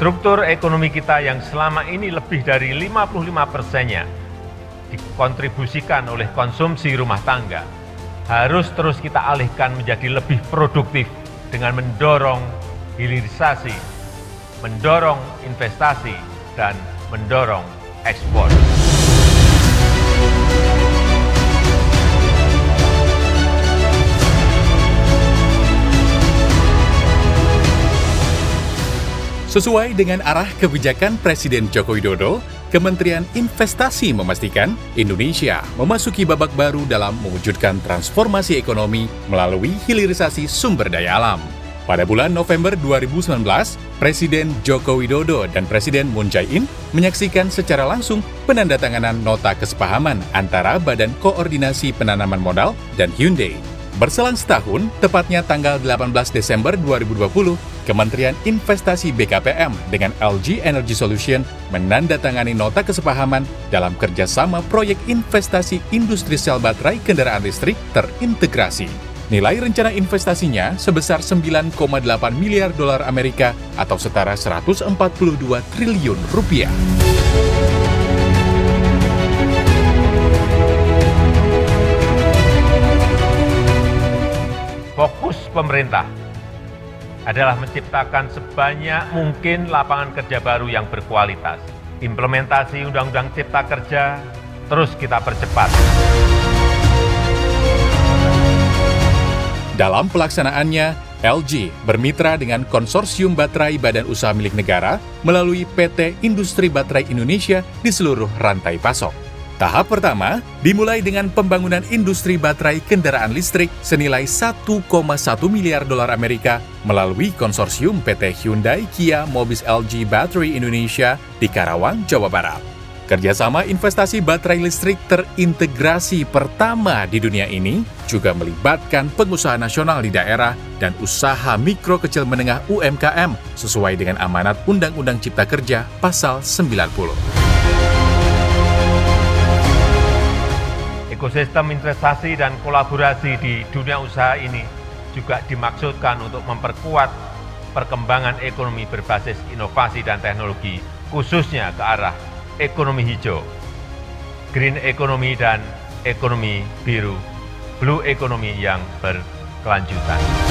Struktur ekonomi kita yang selama ini lebih dari 55%-nya dikontribusikan oleh konsumsi rumah tangga, harus terus kita alihkan menjadi lebih produktif dengan mendorong hilirisasi, mendorong investasi, dan mendorong ekspor. Sesuai dengan arah kebijakan Presiden Joko Widodo, Kementerian Investasi memastikan Indonesia memasuki babak baru dalam mewujudkan transformasi ekonomi melalui hilirisasi sumber daya alam. Pada bulan November 2019, Presiden Joko Widodo dan Presiden Moon Jae-in menyaksikan secara langsung penandatanganan nota kesepahaman antara Badan Koordinasi Penanaman Modal dan Hyundai. Berselang setahun, tepatnya tanggal 18 Desember 2020, Kementerian Investasi BKPM dengan LG Energy Solution menandatangani nota kesepahaman dalam kerjasama proyek investasi industri sel baterai kendaraan listrik terintegrasi. Nilai rencana investasinya sebesar 9,8 miliar dolar Amerika atau setara 142 triliun rupiah. Fokus pemerintah adalah menciptakan sebanyak mungkin lapangan kerja baru yang berkualitas. Implementasi Undang-Undang Cipta Kerja terus kita percepat. Dalam pelaksanaannya, LG bermitra dengan Konsorsium Baterai Badan Usaha Milik Negara melalui PT Industri Baterai Indonesia di seluruh rantai pasok. Tahap pertama dimulai dengan pembangunan industri baterai kendaraan listrik senilai 1,1 miliar dolar Amerika melalui konsorsium PT Hyundai Kia Mobis LG Battery Indonesia di Karawang, Jawa Barat. Kerjasama investasi baterai listrik terintegrasi pertama di dunia ini juga melibatkan pengusaha nasional di daerah dan usaha mikro kecil menengah UMKM sesuai dengan amanat Undang-Undang Cipta Kerja Pasal 90. Ekosistem investasi dan kolaborasi di dunia usaha ini juga dimaksudkan untuk memperkuat perkembangan ekonomi berbasis inovasi dan teknologi, khususnya ke arah ekonomi hijau, green economy dan ekonomi biru, blue economy yang berkelanjutan.